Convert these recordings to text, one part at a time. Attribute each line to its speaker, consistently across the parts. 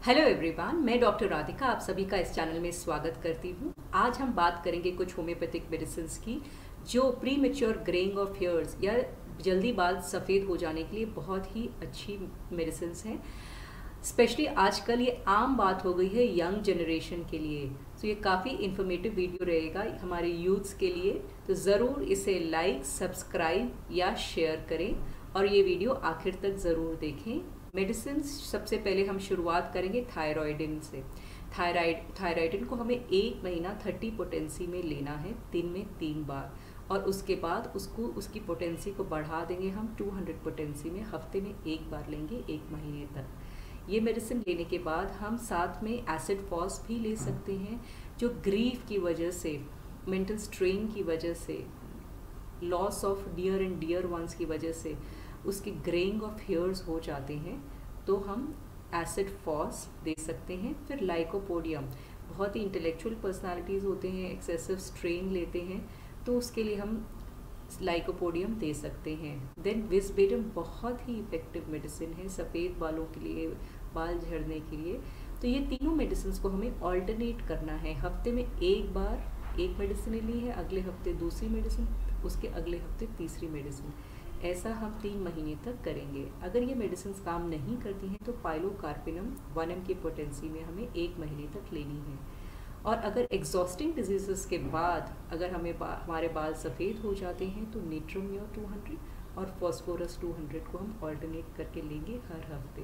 Speaker 1: Hello everyone, मैं doctor Radhika आप सभी का इस चैनल में स्वागत करती हूँ। आज हम बात करेंगे कुछ होम्योपैथिक मेडिसिन की जो premature greying of hairs या जल्दी बाल सफ़ेद हो जाने के लिए बहुत ही अच्छी मेडिसिन हैं। स्पेशली आजकल ये आम बात हो गई है यंग जनरेशन के लिए, तो ये काफ़ी इन्फॉर्मेटिव वीडियो रहेगा हमारे यूथ्स के लिए। तो ज़रूर इसे लाइक, सब्सक्राइब या शेयर करें और ये वीडियो आखिर तक ज़रूर देखें। मेडिसिन सबसे पहले हम शुरुआत करेंगे थायराइडिन से। थायराइडिन को हमें 1 महीना 30 पोटेंसी में लेना है, दिन में 3 बार, और उसके बाद उसकी पोटेंसी को बढ़ा देंगे हम 200 पोटेंसी में, हफ्ते में 1 बार लेंगे 1 महीने तक। ये मेडिसिन लेने के बाद हम साथ में एसिड फॉस भी ले सकते हैं, जो ग्रीफ की वजह से, मेंटल स्ट्रेन की वजह से, loss of dear and dear ones की वजह से उसके ग्रेइंग ऑफ हेयर्स हो जाते हैं, तो हम एसिड फॉस दे सकते हैं। फिर लाइकोपोडियम, बहुत ही इंटेलेक्चुअल पर्सनालिटीज़ होते हैं, एक्सेसिव स्ट्रेन लेते हैं, तो उसके लिए हम लाइकोपोडियम दे सकते हैं। देन विस्बेडम बहुत ही इफेक्टिव मेडिसिन है सफ़ेद बालों के लिए, बाल झड़ने के लिए। तो ये तीनों मेडिसिन को हमें ऑल्टरनेट करना है। हफ्ते में 1 बार एक मेडिसिन ली है, अगले हफ्ते दूसरी मेडिसिन, उसके अगले हफ्ते तीसरी मेडिसिन, ऐसा हम 3 महीने तक करेंगे। अगर ये मेडिसिन काम नहीं करती हैं तो पाइलोकार्पिनम 1 mg की पोटेंसी में हमें 1 महीने तक लेनी है। और अगर एग्जॉस्टिंग डिजीज़ के बाद अगर हमारे बाल सफ़ेद हो जाते हैं तो नेट्रोम्योर 200 और फॉस्फोरस 200 को हम ऑल्टरनेट करके लेंगे हर हफ्ते।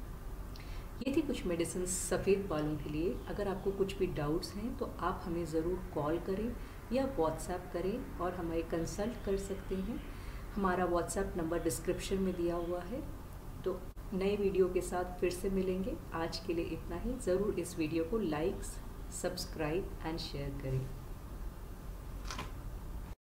Speaker 1: ये थी कुछ मेडिसिन सफ़ेद बालों के लिए। अगर आपको कुछ भी डाउट्स हैं तो आप हमें ज़रूर कॉल करें या व्हाट्सएप करें और हमें कंसल्ट कर सकते हैं। हमारा व्हाट्सएप नंबर डिस्क्रिप्शन में दिया हुआ है। तो नए वीडियो के साथ फिर से मिलेंगे। आज के लिए इतना ही। ज़रूर इस वीडियो को लाइक, सब्सक्राइब एंड शेयर करें।